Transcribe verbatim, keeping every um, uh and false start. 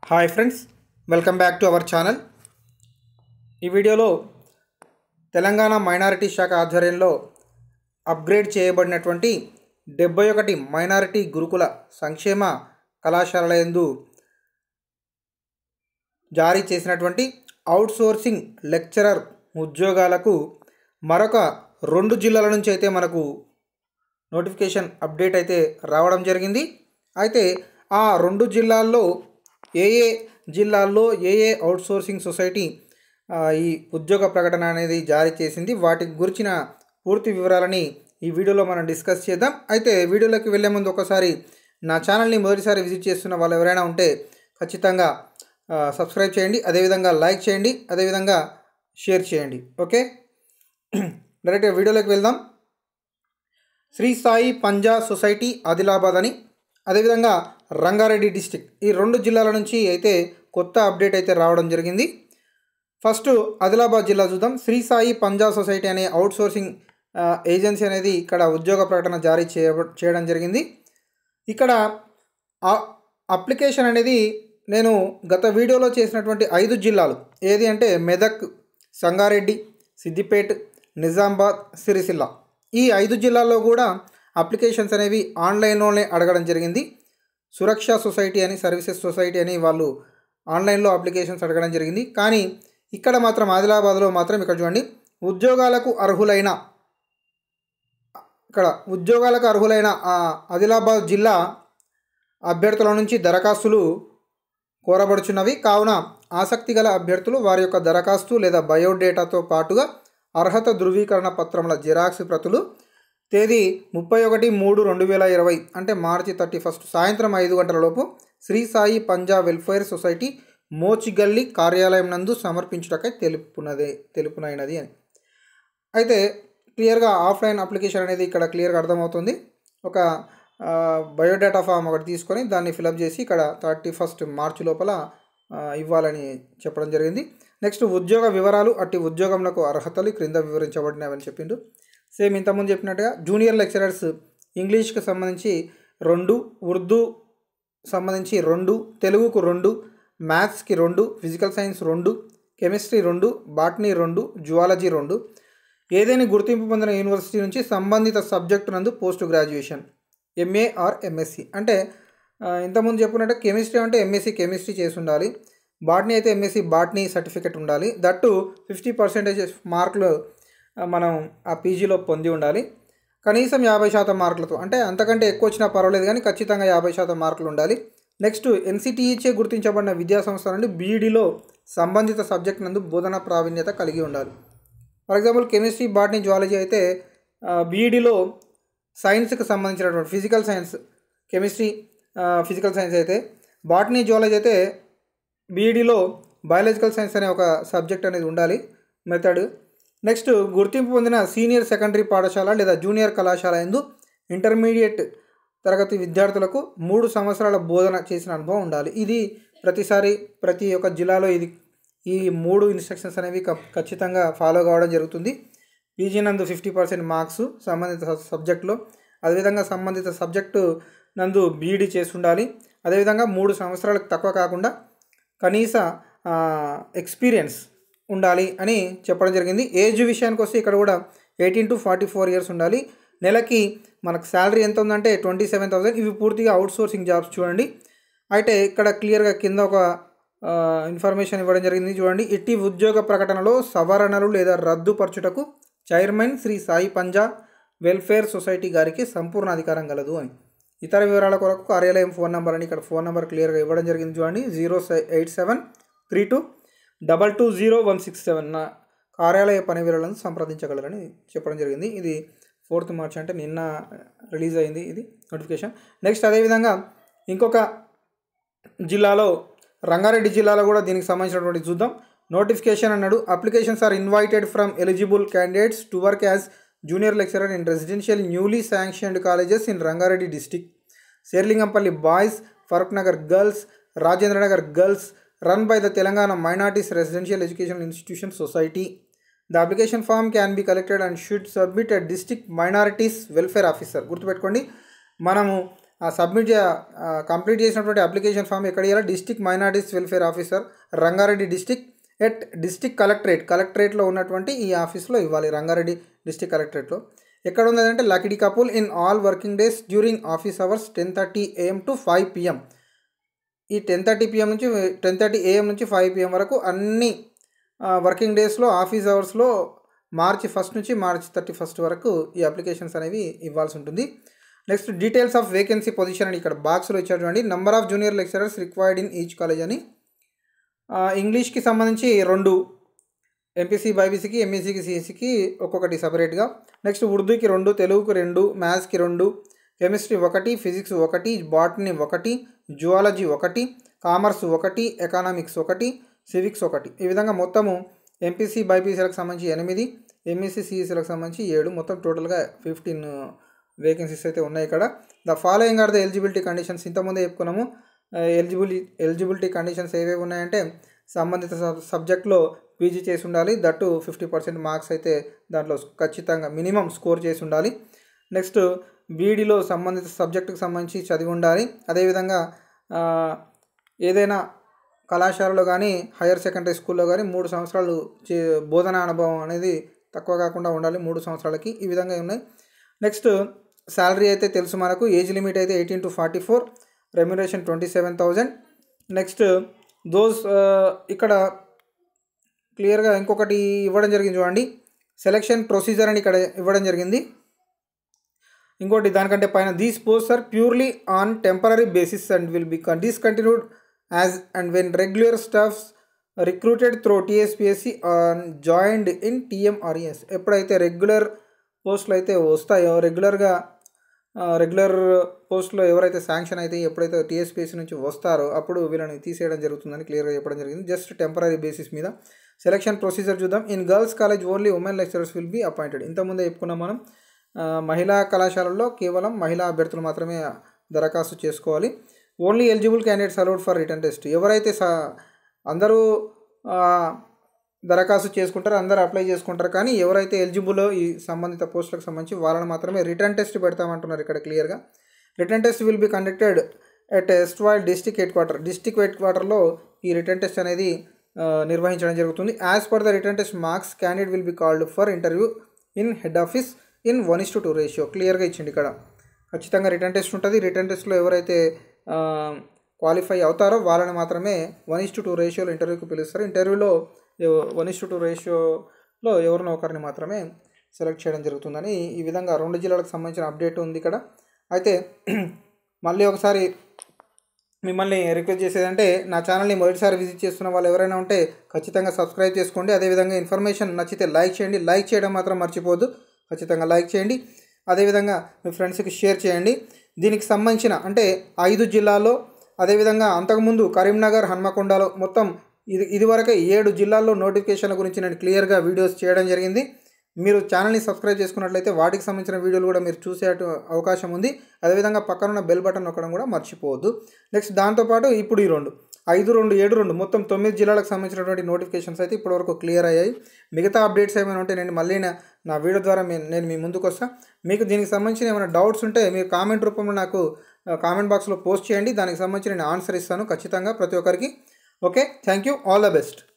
Hi friends, welcome back to our channel. ఈ వీడియోలో Telangana minority శాఖ ఆధ్వర్యంలో అప్గ్రేడ్ చేయబడినటువంటి డెబ్బై ఒకటి మైనారిటీ గురుకుల సంక్షేమ కళాశాలల యందు జారీ చేసినటువంటి అవుట్సోర్సింగ్ లెక్చరర్ ఉద్యోగాలకు మరొక రెండు జిల్లాల నుంచి అయితే మనకు నోటిఫికేషన్ అప్డేట్ అయితే రావడం జరిగింది. అయితే ఆ రెండు జిల్లాల్లో ఏ ఏ జిల్లాల్లో ఏ ఏ అవుట్సోర్సింగ్ సొసైటీ ఈ ఉద్యోగ ప్రకటన అనేది జారీ చేసింది, వాటి గురించిన పూర్తి వివరాలని ఈ వీడియోలో మనం డిస్కస్ చేద్దాం. అయితే వీడియోలోకి వెళ్ళే ముందు ఒకసారి నా ఛానల్ని మొదటిసారి విజిట్ చేస్తున్న వాళ్ళు ఎవరైనా ఉంటే ఖచ్చితంగా సబ్స్క్రైబ్ చేయండి, అదేవిధంగా లైక్ చేయండి, అదేవిధంగా షేర్ చేయండి. ఓకే, డైరెక్ట్గా వీడియోలోకి వెళ్దాం. శ్రీ సాయి పంజా సొసైటీ ఆదిలాబాద్ అని, అదేవిధంగా రంగారెడ్డి డిస్టిక్, ఈ రెండు జిల్లాల నుంచి అయితే కొత్త అప్డేట్ అయితే రావడం జరిగింది. ఫస్ట్ ఆదిలాబాద్ జిల్లా చూద్దాం. శ్రీ సాయి పంజా సొసైటీ అనే అవుట్సోర్సింగ్ ఏజెన్సీ అనేది ఇక్కడ ఉద్యోగ ప్రకటన జారీ చేయ చేయడం జరిగింది. ఇక్కడ అప్లికేషన్ అనేది నేను గత వీడియోలో చేసినటువంటి ఐదు జిల్లాలు ఏది అంటే మెదక్, సంగారెడ్డి, సిద్దిపేట్, నిజామాబాద్, సిరిసిల్ల, ఈ ఐదు జిల్లాల్లో కూడా అప్లికేషన్స్ అనేవి ఆన్లైన్లోనే అడగడం జరిగింది. సురక్ష సొసైటీ అని, సర్వీసెస్ సొసైటీ అని వాళ్ళు ఆన్లైన్లో అప్లికేషన్స్ అడగడం జరిగింది. కానీ ఇక్కడ మాత్రం ఆదిలాబాద్లో మాత్రం ఇక్కడ చూడండి, ఉద్యోగాలకు అర్హులైన ఇక్కడ ఉద్యోగాలకు అర్హులైన ఆదిలాబాద్ జిల్లా అభ్యర్థుల నుంచి దరఖాస్తులు కోరబడుచున్నవి. కావున ఆసక్తి గల అభ్యర్థులు వారి యొక్క దరఖాస్తు లేదా బయోడేటాతో పాటుగా అర్హత ధృవీకరణ పత్రముల జిరాక్స్ ప్రతులు తేదీ ముప్పై ఒకటి మూడు రెండు వేల ఇరవై అంటే మార్చి థర్టీ ఫస్ట్ సాయంత్రం ఐదు గంటల లోపు శ్రీ సాయి పంజా వెల్ఫేర్ సొసైటీ మోచిగల్లి కార్యాలయం నందు సమర్పించుటకై తెలుపునదే తెలుపునైనది అని. అయితే క్లియర్గా ఆఫ్లైన్ అప్లికేషన్ అనేది ఇక్కడ క్లియర్గా అర్థమవుతుంది. ఒక బయోడేటా ఫామ్ ఒకటి తీసుకొని దాన్ని ఫిలప్ చేసి ఇక్కడ థర్టీ ఫస్ట్ మార్చి లోపల ఇవ్వాలని చెప్పడం జరిగింది. నెక్స్ట్ ఉద్యోగ వివరాలు, అట్టి ఉద్యోగంలో అర్హతలు క్రింద వివరించబడినవని చెప్పిండు. సేమ్ ఇంతకుముందు చెప్పినట్టుగా జూనియర్ లెక్చరర్స్ ఇంగ్లీష్కి సంబంధించి రెండు, ఉర్దూ సంబంధించి రెండు, తెలుగుకు రెండు, మ్యాథ్స్కి రెండు, ఫిజికల్ సైన్స్ రెండు, కెమిస్ట్రీ రెండు, బాటనీ రెండు, జువాలజీ రెండు, ఏదైనా గుర్తింపు పొందిన యూనివర్సిటీ నుంచి సంబంధిత సబ్జెక్టు నందు post graduation MA or MSc. అంటే ఇంతకుముందు చెప్పుకున్నట్టు కెమిస్ట్రీ అంటే ఎంఎస్సి కెమిస్ట్రీ చేసి ఉండాలి, బాటనీ అయితే ఎంఎస్సి బాటనీ సర్టిఫికెట్ ఉండాలి, దట్టు ఫిఫ్టీ పర్సెంటేజ్ మార్కులు మనం ఆ పీజీలో పొంది ఉండాలి, కనీసం యాభై శాతం మార్కులతో, అంటే అంతకంటే ఎక్కువ వచ్చినా పర్వాలేదు కానీ ఖచ్చితంగా యాభై శాతం మార్కులు ఉండాలి. నెక్స్ట్ ఎన్సిటిఈచే గుర్తించబడిన విద్యాసంస్థ నుండి బీఈడీలో సంబంధిత సబ్జెక్ట్ నందు బోధన ప్రావీణ్యత కలిగి ఉండాలి. For example chemistry, botany, zoology అయితే బీఈడీలో సైన్స్కి సంబంధించినటువంటి physical science, chemistry, physical science అయితే, బాటనీ, జువాలజీ అయితే బీఈడీలో బయాలజికల్ సైన్స్ అనే ఒక సబ్జెక్ట్ అనేది ఉండాలి మెథడ్. నెక్స్ట్ గుర్తింపు పొందిన సీనియర్ సెకండరీ పాఠశాల లేదా జూనియర్ కళాశాల యందు ఇంటర్మీడియట్ తరగతి విద్యార్థులకు మూడు సంవత్సరాల బోధన చేసిన అనుభవం ఉండాలి. ఇది ప్రతిసారి ప్రతి ఒక్క జిల్లాలో ఇది ఈ మూడు ఇన్స్ట్రక్షన్స్ అనేవి ఖచ్చితంగా ఫాలో కావడం జరుగుతుంది. పీజీ నందు ఫిఫ్టీ పర్సెంట్ మార్క్స్ సంబంధిత సబ్జెక్టులో, అదేవిధంగా సంబంధిత సబ్జెక్టు నందు బీఈడీ చేసి ఉండాలి, అదేవిధంగా మూడు సంవత్సరాలకు తక్కువ కాకుండా కనీస ఎక్స్పీరియన్స్ ఉండాలి అని చెప్పడం జరిగింది. ఏజ్ విషయానికి వస్తే ఇక్కడ కూడా eighteen to forty four years ఉండాలి. నెలకి మనకు శాలరీ ఎంత ఉందంటే ట్వంటీ సెవెన్ థౌసండ్. ఇవి పూర్తిగా అవుట్సోర్సింగ్ జాబ్స్ చూడండి. అయితే ఇక్కడ క్లియర్గా కింద ఒక ఇన్ఫర్మేషన్ ఇవ్వడం జరిగింది చూడండి. ఇట్టి ఉద్యోగ ప్రకటనలో సవరణలు లేదా రద్దుపరచుటకు chairman Shri Sai Panja welfare society గారికి సంపూర్ణ అధికారం కలదు అని. ఇతర వివరాల కొరకు కార్యాలయం ఫోన్ నెంబర్ అని ఇక్కడ ఫోన్ నెంబర్ క్లియర్గా ఇవ్వడం జరిగింది చూడండి. Zero eight seven three two double two zero one six seven నా కార్యాలయ పని వివరాలను సంప్రదించగలరని చెప్పడం జరిగింది. ఇది ఫోర్త్ మార్చ్ అంటే నిన్న రిలీజ్ అయింది ఇది నోటిఫికేషన్. నెక్స్ట్ అదేవిధంగా ఇంకొక జిల్లాలో రంగారెడ్డి జిల్లాలో కూడా దీనికి సంబంధించినటువంటి చూద్దాం. నోటిఫికేషన్ అన్నాడు, applications are invited from eligible candidates to work as junior lecturer in residential newly sanctioned colleges in Rangareddy district, Sherlingampalli boys, Farooq Nagar girls, Rajendra Nagar girls, run by the Telangana Minorities Residential Educational Institution Society. The application form can be collected and should submit a district minorities welfare officer. గుర్తుపెట్టుకోండి, మనము ఆ submit complete చేసినటువంటి application form ఎక్కడ ఇవ్వాలి? District minorities welfare officer Rangareddy district at district collectorate కలెక్టరేట్లో ఉన్నటువంటి ఈ ఆఫీస్లో ఇవ్వాలి, రంగారెడ్డి డిస్ట్రిక్ట్ కలెక్టరేట్లో. ఎక్కడ ఉందంటే Lakdi Kapul in all working days during office hours ten thirty AM to five PM. ఈ టెన్ థర్టీ పిఎం నుంచి టెన్ థర్టీ ఏఎం నుంచి ఫైవ్ పిఎం వరకు అన్ని వర్కింగ్ డేస్లో ఆఫీస్ అవర్స్లో మార్చి ఫస్ట్ నుంచి మార్చి థర్టీ ఫస్ట్ వరకు ఈ అప్లికేషన్స్ అనేవి ఇవ్వాల్సి ఉంటుంది. Next details of vacancy position అని ఇక్కడ బాక్స్లో ఇచ్చారు చూడండి. Number of junior lecturers required in each college అని. ఇంగ్లీష్కి సంబంధించి రెండు, ఎంపీసీ బైపీసీకి ఎంఈసీకి సిఎస్సికి ఒక్కొక్కటి సపరేట్గా. నెక్స్ట్ ఉర్దూకి రెండు, తెలుగుకి రెండు, మ్యాథ్స్కి రెండు, కెమిస్ట్రీ ఒకటి, ఫిజిక్స్ ఒకటి, బాటనీ ఒకటి, జువాలజీ ఒకటి, కామర్స్ ఒకటి, ఎకనామిక్స్ ఒకటి, సివిక్స్ ఒకటి. ఈ విధంగా మొత్తము ఎంపీసీ బైపీసీలకు సంబంధించి ఎనిమిది, ఎంఈసీ సిఈసీలకు సంబంధించి ఏడు, మొత్తం టోటల్గా ఫిఫ్టీన్ వేకెన్సీస్ అయితే ఉన్నాయి ఇక్కడ. The following are the eligibility conditions. ఇంతకుముందే చెప్పుకున్నాము ఎలిజిబిలిటీ ఎలిజిబిలిటీ కండిషన్స్ ఏవేవి ఉన్నాయంటే సంబంధిత సబ్జెక్ట్లో పీజీ చేసి ఉండాలి, దట్టు ఫిఫ్టీ పర్సెంట్ మార్క్స్ అయితే దాంట్లో ఖచ్చితంగా మినిమం స్కోర్ చేసి ఉండాలి. నెక్స్ట్ బీఈడీలో సంబంధిత సబ్జెక్టుకు సంబంధించి చదివి ఉండాలి. అదేవిధంగా ఏదైనా కళాశాలలో కానీ హైయర్ సెకండరీ స్కూల్లో కానీ మూడు సంవత్సరాలు చే బోధనా అనుభవం అనేది తక్కువ కాకుండా ఉండాలి మూడు సంవత్సరాలకి. ఈ విధంగా ఉన్నాయి. నెక్స్ట్ శాలరీ అయితే తెలుసు మనకు, ఏజ్ లిమిట్ అయితే eighteen to forty four, remuneration twenty seven thousand. Next those ఇక్కడ క్లియర్గా ఇంకొకటి ఇవ్వడం జరిగింది చూడండి, సెలెక్షన్ ప్రొసీజర్ అని ఇక్కడ ఇవ్వడం జరిగింది. ఇంకోటి దానికంటే పైన these post are purely on temporary basis and will be discontinued as and when regular staffs recruited through TSPSC on joined in TMRES. ఎప్పుడైతే రెగ్యులర్ పోస్టులు అయితే వస్తాయో, రెగ్యులర్గా రెగ్యులర్ పోస్టులో ఎవరైతే శాంక్షన్ అయితే ఎప్పుడైతే టీఎస్పీఎస్సీ నుంచి వస్తారో అప్పుడు వీళ్ళని తీసేయడం జరుగుతుందని క్లియర్గా చెప్పడం జరిగింది, జస్ట్ టెంపరీ బేసిస్ మీద. సెలక్షన్ ప్రొసీజర్ చూద్దాం. In girls college only women lecturers will be appointed. ఇంతకుముందే చెప్పుకున్నాం మనం, మహిళా కళాశాలల్లో కేవలం మహిళా అభ్యర్థులు మాత్రమే దరఖాస్తు చేసుకోవాలి. Only eligible candidates allowed for written test. ఎవరైతే సా అందరూ దరఖాస్తు చేసుకుంటారు, అందరూ అప్లై చేసుకుంటారు, కానీ ఎవరైతే ఎలిజిబుల్ ఈ సంబంధిత పోస్టులకు సంబంధించి వాళ్ళని మాత్రమే రిటర్న్ టెస్ట్ పెడతామంటున్నారు ఇక్కడ క్లియర్గా. Written test will be conducted at ఎస్ట్వాయిల్ district head quarter. District head క్వార్టర్లో ఈ రిటర్న్ టెస్ట్ అనేది నిర్వహించడం జరుగుతుంది. As per the written test marks candidate will be called for interview in head office in one is to two ratio. క్లియర్గా ఇచ్చింది ఇక్కడ. ఖచ్చితంగా రిటర్న్ టెస్ట్ ఉంటుంది. రిటర్న్ టెస్ట్లో ఎవరైతే క్వాలిఫై అవుతారో వాళ్ళని మాత్రమే వన్ ఇస్ టు టూ రేషియోలో ఇంటర్వ్యూకి పిలుస్తారు. ఇంటర్వ్యూలో వన్ ఇస్ టు టూ రేషియోలో ఎవరినో ఒకరిని మాత్రమే సెలెక్ట్ చేయడం జరుగుతుందని ఈ విధంగా రెండు జిల్లాలకు సంబంధించిన అప్డేట్ ఉంది ఇక్కడ. అయితే మళ్ళీ ఒకసారి మిమ్మల్ని రిక్వెస్ట్ చేసేదంటే, నా ఛానల్ని మొదటిసారి విజిట్ చేస్తున్న వాళ్ళు ఎవరైనా ఉంటే ఖచ్చితంగా సబ్స్క్రైబ్ చేసుకోండి. అదేవిధంగా ఇన్ఫర్మేషన్ నచ్చితే లైక్ చేయండి. లైక్ చేయడం మాత్రం మర్చిపోవద్దు, ఖచ్చితంగా లైక్ చేయండి. అదేవిధంగా మీ ఫ్రెండ్స్కి షేర్ చేయండి. దీనికి సంబంధించిన అంటే ఐదు జిల్లాల్లో, అదేవిధంగా అంతకుముందు కరీంనగర్, హన్మకొండలో మొత్తం ఇది ఇదివరకే ఏడు జిల్లాల్లో నోటిఫికేషన్ల గురించి నేను క్లియర్గా వీడియోస్ చేయడం జరిగింది. మీరు ఛానల్ని సబ్స్క్రైబ్ చేసుకున్నట్లయితే వాటికి సంబంధించిన వీడియోలు కూడా మీరు చూసే అవకాశం ఉంది. అదేవిధంగా పక్కనున్న బెల్ బటన్ నొక్కడం కూడా మర్చిపోవద్దు. నెక్స్ట్ దాంతోపాటు ఇప్పుడు ఈ రెండు ఐదు రెండు ఏడు రెండు మొత్తం తొమ్మిది జిల్లాలకు సంబంధించినటువంటి నోటిఫికేషన్స్ అయితే ఇప్పటివరకు క్లియర్ అయ్యాయి. మిగతా అప్డేట్స్ ఏమైనా ఉంటే నేను మళ్ళీ నా వీడియో ద్వారా నేను మీ ముందుకు వస్తాను. మీకు దీనికి సంబంధించిన ఏమైనా డౌట్స్ ఉంటే మీరు కామెంట్ రూపంలో నాకు కామెంట్ బాక్స్లో పోస్ట్ చేయండి. దానికి సంబంధించి నేను ఆన్సర్ ఇస్తాను ఖచ్చితంగా ప్రతి ఒక్కరికి. Okay, thank you, all the best.